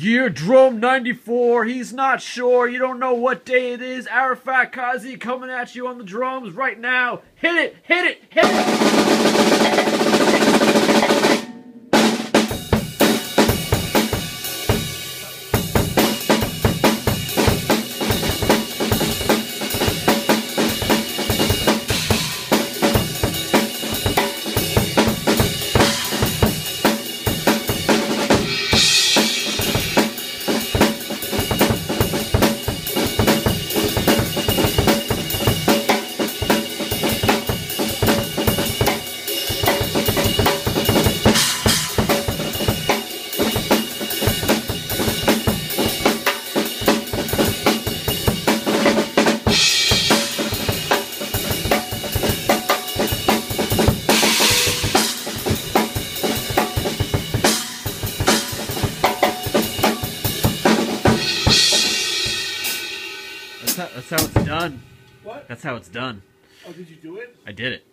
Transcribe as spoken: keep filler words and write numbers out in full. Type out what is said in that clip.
Yeardrum ninety-four, he's not sure, you don't know what day it is. Arafat Kazi coming at you on the drums right now. Hit it, hit it, hit it! That's how, that's how it's done. What? That's how it's done. Oh, did you do it? I did it.